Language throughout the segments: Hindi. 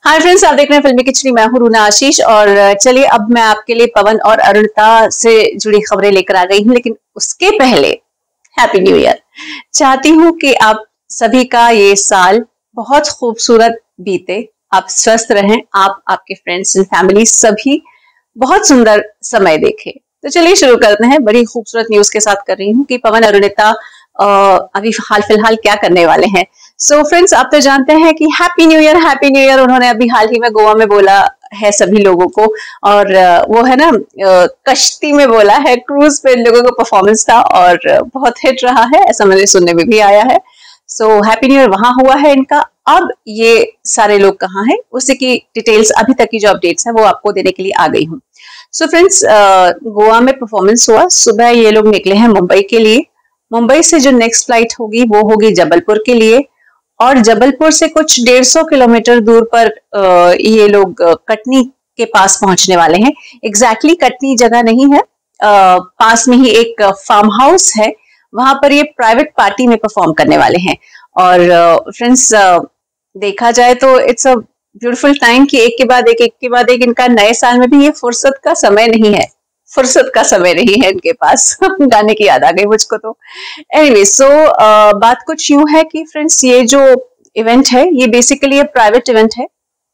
हाय फ्रेंड्स, आप देख रहे हैं फिल्मी किचड़ी। मैं हूं रूना आशीष और चलिए अब मैं आपके लिए पवन और अरुणिता से जुड़ी खबरें लेकर आ गई हूं। लेकिन उसके पहले हैप्पी न्यू ईयर। चाहती हूं कि आप सभी का ये साल बहुत खूबसूरत बीते, आप स्वस्थ रहें, आप आपके फ्रेंड्स एंड फैमिली सभी बहुत सुंदर समय देखें। तो चलिए शुरू करते हैं। बड़ी खूबसूरत न्यूज के साथ कर रही हूँ कि पवन अरुणिता अभी हाल फिलहाल क्या करने वाले हैं। सो फ्रेंड्स, आप तो जानते हैं कि happy new year, happy new year उन्होंने अभी हाल ही में गोवा में बोला है सभी लोगों को। और वो है ना, कश्ती में बोला है, क्रूज पे लोगों का परफॉर्मेंस था और बहुत हिट रहा है, ऐसा मुझे सुनने में भी आया है। सो हैप्पी न्यू ईयर वहां हुआ है इनका। अब ये सारे लोग कहाँ हैं, उसी की डिटेल्स, अभी तक की जो अपडेट्स है वो आपको देने के लिए आ गई हूँ। सो फ्रेंड्स, गोवा में परफॉर्मेंस हुआ। सुबह ये लोग निकले हैं मुंबई के लिए। मुंबई से जो नेक्स्ट फ्लाइट होगी वो होगी जबलपुर के लिए, और जबलपुर से कुछ 150 किलोमीटर दूर पर ये लोग कटनी के पास पहुंचने वाले हैं। एग्जैक्टली कटनी जगह नहीं है, पास में ही एक फार्म हाउस है, वहां पर ये प्राइवेट पार्टी में परफॉर्म करने वाले हैं। और फ्रेंड्स, देखा जाए तो इट्स अ ब्यूटीफुल टाइम कि एक के बाद एक इनका नए साल में भी ये फुर्सत का समय नहीं है, फुर्सत का समय नहीं है इनके पास। गाने की याद आ गई मुझको तो। एनीवे, सो बात कुछ यूं है कि फ्रेंड्स, ये जो इवेंट है ये बेसिकली एक प्राइवेट इवेंट है।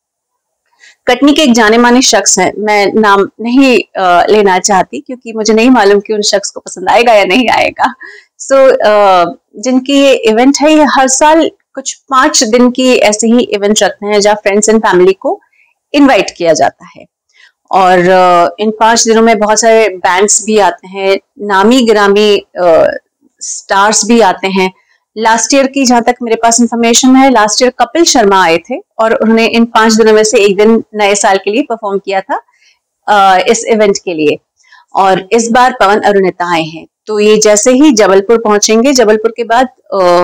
कटनी के एक जाने माने शख्स हैं, मैं नाम नहीं लेना चाहती क्योंकि मुझे नहीं मालूम कि उन शख्स को पसंद आएगा या नहीं आएगा। सो जिनकी ये इवेंट है, ये हर साल कुछ 5 दिन की ऐसे ही इवेंट रखते हैं जहाँ फ्रेंड्स एंड फैमिली को इनवाइट किया जाता है। और इन 5 दिनों में बहुत सारे बैंड्स भी आते हैं, नामी गिरामी स्टार्स भी आते हैं। लास्ट ईयर की जहां तक मेरे पास इंफॉर्मेशन है, लास्ट ईयर कपिल शर्मा आए थे और उन्होंने इन 5 दिनों में से एक दिन नए साल के लिए परफॉर्म किया था इस इवेंट के लिए। और इस बार पवन अरुणिता आए हैं, तो ये जैसे ही जबलपुर पहुंचेंगे, जबलपुर के बाद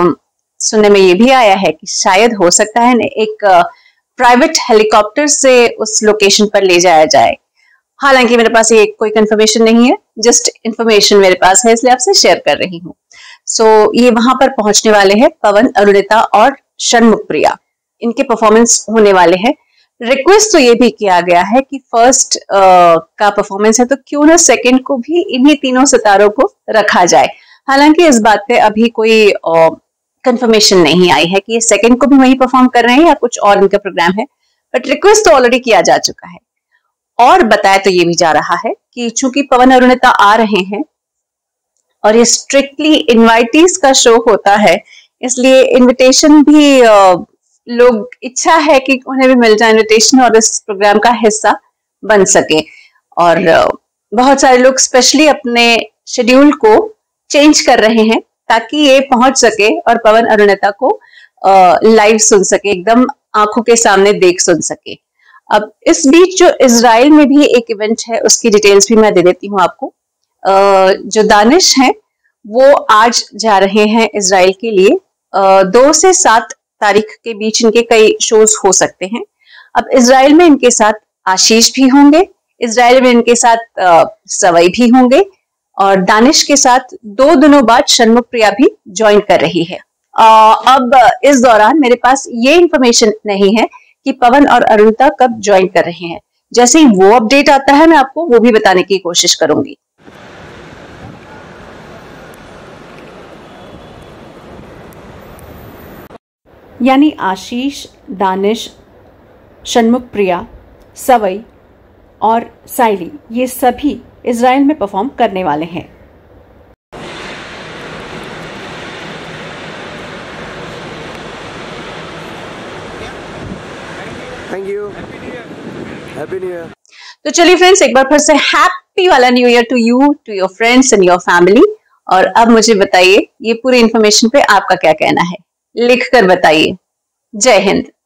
सुनने में ये भी आया है कि शायद हो सकता है एक प्राइवेट हेलीकॉप्टर से उस लोकेशन पर ले जाया जाए। हालांकि मेरे पास ये कोई कंफर्मेशन नहीं है, जस्ट इंफॉर्मेशन मेरे पास है, इसलिए आपसे शेयर कर रही हूँ। सो ये वहां पर पहुंचने वाले हैं पवन अरुणिता और षणमुख प्रिया, इनके परफॉर्मेंस होने वाले हैं। रिक्वेस्ट तो ये भी किया गया है कि फर्स्ट का परफॉर्मेंस है तो क्यों ना सेकंड को भी इन्हीं तीनों सितारों को रखा जाए। हालांकि इस बात पे अभी कोई कंफर्मेशन नहीं आई है कि ये सेकंड को भी वही परफॉर्म कर रहे हैं या कुछ और इनका प्रोग्राम है, बट रिक्वेस्ट तो ऑलरेडी किया जा चुका है। और बताया तो ये भी जा रहा है कि चूंकि पवन अरुणिता आ रहे हैं और ये स्ट्रिक्टली इनवाइटीज का शो होता है, इसलिए इनविटेशन भी लोग, इच्छा है कि उन्हें भी मिल जाए इनविटेशन और इस प्रोग्राम का हिस्सा बन सके। और बहुत सारे लोग स्पेशली अपने शेड्यूल को चेंज कर रहे हैं ताकि ये पहुंच सके और पवन अरुणिता को लाइव सुन सके, एकदम आंखों के सामने देख सुन सके। अब इस बीच जो इजराइल में भी एक इवेंट है, उसकी डिटेल्स भी मैं दे देती हूँ आपको। जो दानिश हैं वो आज जा रहे हैं इजराइल के लिए। 2 से 7 तारीख के बीच इनके कई शोज हो सकते हैं। अब इजराइल में इनके साथ आशीष भी होंगे, इजराइल में इनके साथ सवई भी होंगे, और दानिश के साथ 2 दिनों बाद षणमुख प्रिया भी ज्वाइन कर रही है। अब इस दौरान मेरे पास ये इंफॉर्मेशन नहीं है कि पवन और अरुणिता कब ज्वाइन कर रहे हैं। जैसे ही वो अपडेट आता है मैं आपको वो भी बताने की कोशिश करूंगी। यानी आशीष, दानिश, षणमुख प्रिया, सवई और साइली, ये सभी इजराइल में परफॉर्म करने वाले हैं। Thank you, happy new year. तो चलिए फ्रेंड्स, एक बार फिर से हैप्पी वाला new year to you, to your friends and your family. और अब मुझे बताइए ये पूरी इंफॉर्मेशन पे आपका क्या कहना है, लिख कर बताइए। जय हिंद।